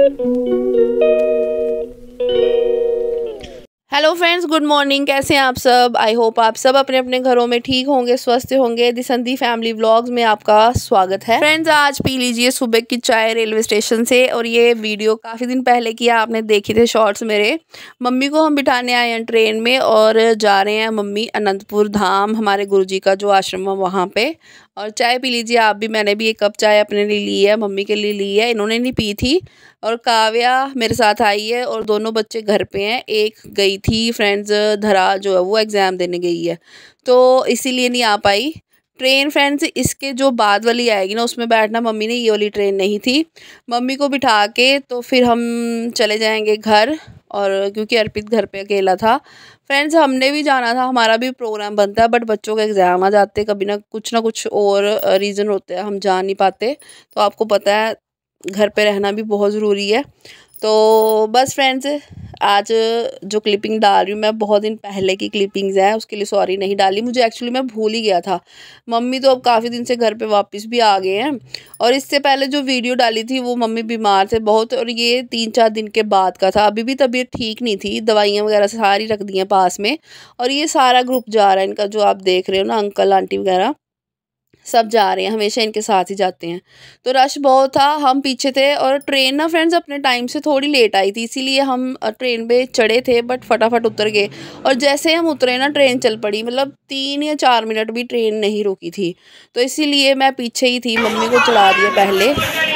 Hello friends, good morning. कैसे हैं आप सब? आई होप आप सब अपने अपने घरों में ठीक होंगे, स्वस्थ होंगे। दी संधी फैमिली व्लॉग्स में आपका स्वागत है। फ्रेंड्स, आज पी लीजिए सुबह की चाय रेलवे स्टेशन से। और ये वीडियो काफ़ी दिन पहले किया, आपने देखे थे शॉर्ट्स मेरे। मम्मी को हम बिठाने आए हैं ट्रेन में और जा रहे हैं मम्मी अनंतपुर धाम, हमारे गुरुजी का जो आश्रम है वहाँ पे। और चाय पी लीजिए आप भी। मैंने भी एक कप चाय अपने लिए ली है, मम्मी के लिए ली है, इन्होंने नहीं पी थी। और काव्या मेरे साथ आई है और दोनों बच्चे घर पे हैं। एक गई थी फ्रेंड्स, धरा जो है वो एग्ज़ाम देने गई है, तो इसीलिए नहीं आ पाई। ट्रेन फ्रेंड्स इसके जो बाद वाली आएगी ना, उसमें बैठना मम्मी ने, ये वाली ट्रेन नहीं थी। मम्मी को बिठा के तो फिर हम चले जाएंगे घर। और क्योंकि अर्पित घर पे अकेला था। फ्रेंड्स, हमने भी जाना था, हमारा भी प्रोग्राम बनता है, बट बच्चों के एग्ज़ाम आ जाते कभी ना कुछ और रीज़न होते हैं, हम जा नहीं पाते। तो आपको पता है घर पे रहना भी बहुत ज़रूरी है। तो बस फ्रेंड्स, आज जो क्लिपिंग डाल रही हूँ मैं, बहुत दिन पहले की क्लिपिंग्स हैं, उसके लिए सॉरी नहीं डाली। मुझे एक्चुअली मैं भूल ही गया था। मम्मी तो अब काफ़ी दिन से घर पे वापस भी आ गए हैं। और इससे पहले जो वीडियो डाली थी वो मम्मी बीमार थे बहुत, और ये 3-4 दिन के बाद का था। अभी भी तबीयत ठीक नहीं थी, दवाइयाँ वगैरह सारी रख दी हैं पास में। और ये सारा ग्रुप जा रहा है इनका, जो आप देख रहे हो ना, अंकल आंटी वगैरह सब जा रहे हैं, हमेशा इनके साथ ही जाते हैं। तो रश बहुत था, हम पीछे थे। और ट्रेन ना फ्रेंड्स अपने टाइम से थोड़ी लेट आई थी, इसीलिए हम ट्रेन पे चढ़े थे बट फटाफट उतर गए। और जैसे हम उतरे ना, ट्रेन चल पड़ी। मतलब 3 या 4 मिनट भी ट्रेन नहीं रुकी थी, तो इसीलिए मैं पीछे ही थी, मम्मी को चढ़ा दिया पहले।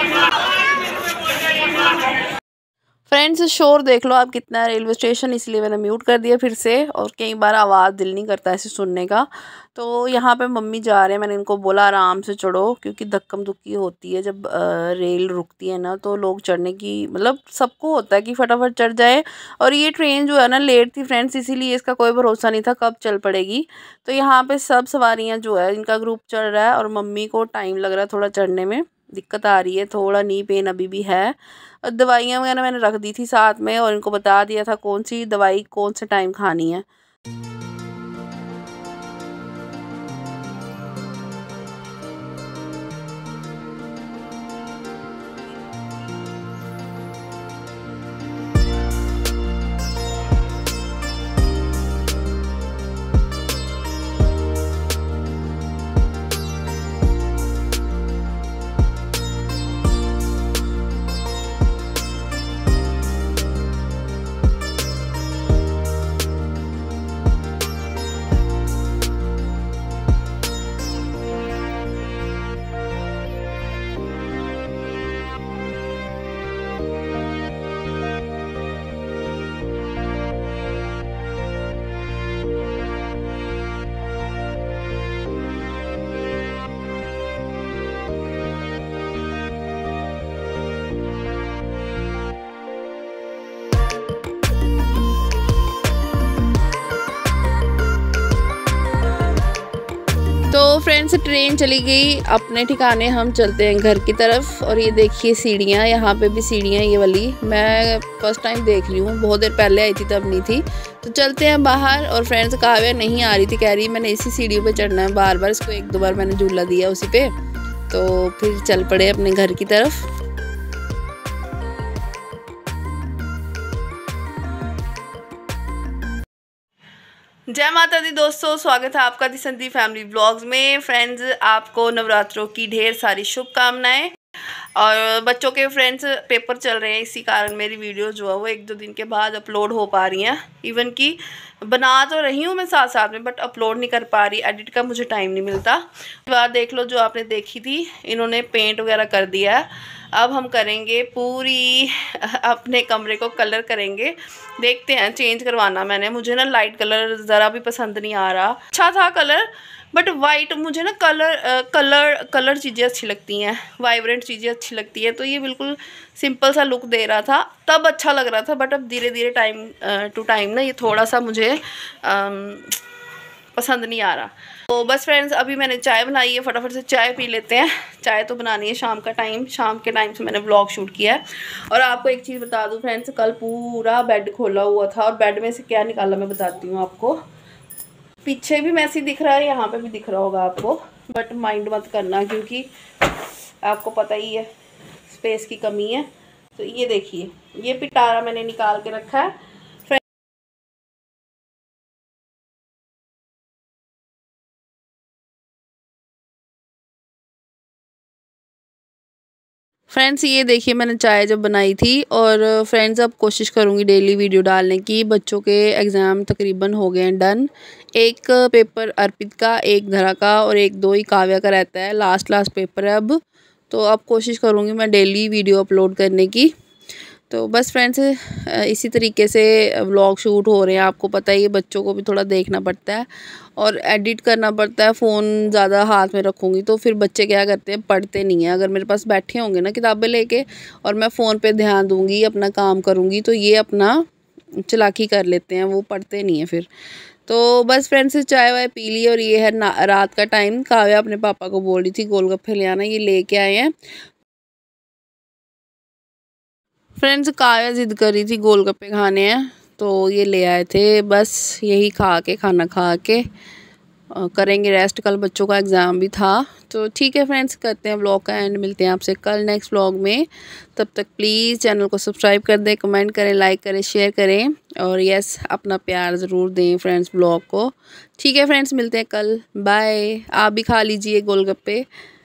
फ्रेंड्स, शोर देख लो आप कितना है रेलवे स्टेशन, इसलिए मैंने म्यूट कर दिया फिर से। और कई बार आवाज़ दिल नहीं करता ऐसे सुनने का। तो यहाँ पे मम्मी जा रहे हैं, मैंने इनको बोला आराम से चढ़ो, क्योंकि धक्कम धुक्की होती है जब रेल रुकती है ना, तो लोग चढ़ने की मतलब सबको होता है कि फटाफट चढ़ जाए। और ये ट्रेन जो है ना लेट थी फ्रेंड्स, इसीलिए इसका कोई भरोसा नहीं था कब चल पड़ेगी। तो यहाँ पे सब सवारियाँ जो है इनका ग्रुप चढ़ रहा है, और मम्मी को टाइम लग रहा है थोड़ा चढ़ने में, दिक्कत आ रही है, थोड़ा नी पेन अभी भी है। और दवाइयाँ वगैरह मैंने रख दी थी साथ में, और इनको बता दिया था कौन सी दवाई कौन से टाइम खानी है। तो फ्रेंड्स, ट्रेन चली गई अपने ठिकाने, हम चलते हैं घर की तरफ। और ये देखिए सीढ़ियाँ, यहाँ पे भी सीढ़ियाँ, ये वाली मैं फर्स्ट टाइम देख रही हूँ, बहुत देर पहले आई थी तब नहीं थी। तो चलते हैं बाहर। और फ्रेंड्स, काव्या नहीं आ रही थी, कह रही मैंने इसी सीढ़ियों पे चढ़ना है बार बार, इसको 1-2 बार मैंने झूला दिया उसी पे। तो फिर चल पड़े अपने घर की तरफ। जय माता दी दोस्तों, स्वागत है आपका दी संधी फैमिली ब्लॉग्स में। फ्रेंड्स, आपको नवरात्रों की ढेर सारी शुभकामनाएं। और बच्चों के फ्रेंड्स पेपर चल रहे हैं, इसी कारण मेरी वीडियो जो है वो 1-2 दिन के बाद अपलोड हो पा रही हैं। इवन कि बना तो रही हूँ मैं साथ साथ में, बट अपलोड नहीं कर पा रही, एडिट का मुझे टाइम नहीं मिलता। बात देख लो जो आपने देखी थी, इन्होंने पेंट वगैरह कर दिया है। अब हम करेंगे पूरी अपने कमरे को कलर करेंगे। देखते हैं, चेंज करवाना मैंने, मुझे ना लाइट कलर ज़रा भी पसंद नहीं आ रहा। अच्छा था कलर, बट वाइट मुझे ना कलर चीज़ें अच्छी लगती हैं, वाइब्रेंट चीज़ें अच्छी लगती हैं। तो ये बिल्कुल सिंपल सा लुक दे रहा था, तब अच्छा लग रहा था, बट अब धीरे धीरे टाइम टू टाइम ना ये थोड़ा सा मुझे पसंद नहीं आ रहा। तो बस फ्रेंड्स, अभी मैंने चाय बनाई है, फटाफट से चाय पी लेते हैं। चाय तो बनानी है, शाम का टाइम, शाम के टाइम से मैंने व्लॉग शूट किया है। और आपको एक चीज़ बता दूं फ्रेंड्स, कल पूरा बेड खोला हुआ था, और बेड में से क्या निकाला मैं बताती हूँ आपको। पीछे भी मैसी दिख रहा है, यहाँ पे भी दिख रहा होगा आपको, बट माइंड मत करना, क्योंकि आपको पता ही है स्पेस की कमी है। तो ये देखिए, ये पिटारा मैंने निकाल के रखा है। फ्रेंड्स ये देखिए, मैंने चाय जब बनाई थी, और फ्रेंड्स अब कोशिश करूँगी डेली वीडियो डालने की। बच्चों के एग्ज़ाम तकरीबन हो गए हैं डन। एक पेपर अर्पित का, एक धरा का, और एक दो ही काव्या का रहता है। लास्ट पेपर है अब। तो अब कोशिश करूँगी मैं डेली वीडियो अपलोड करने की। तो बस फ्रेंड्स इसी तरीके से व्लॉग शूट हो रहे हैं। आपको पता ही है, बच्चों को भी थोड़ा देखना पड़ता है और एडिट करना पड़ता है। फ़ोन ज़्यादा हाथ में रखूँगी तो फिर बच्चे क्या करते हैं, पढ़ते नहीं हैं। अगर मेरे पास बैठे होंगे ना किताबें लेके, और मैं फ़ोन पे ध्यान दूँगी, अपना काम करूँगी, तो ये अपना चालाकी कर लेते हैं, वो पढ़ते नहीं हैं फिर। तो बस फ्रेंड्स चाय वाय पी ली, और ये है रात का टाइम। काव्या अपने पापा को बोल रही थी गोलगप्पे ले आना, ये लेके आए हैं। फ्रेंड्स काव्या ज़िद कर रही थी गोलगप्पे खाने हैं, तो ये ले आए थे। बस यही खा के, खाना खा के करेंगे रेस्ट। कल बच्चों का एग्ज़ाम भी था। तो ठीक है फ्रेंड्स, करते हैं व्लॉग का एंड। मिलते हैं आपसे कल नेक्स्ट व्लॉग में। तब तक प्लीज़ चैनल को सब्सक्राइब कर दें, कमेंट करें, लाइक करें, शेयर करें, और यस अपना प्यार ज़रूर दें फ्रेंड्स व्लॉग को। ठीक है फ्रेंड्स, मिलते हैं कल। बाय। आप भी खा लीजिए गोलगप्पे।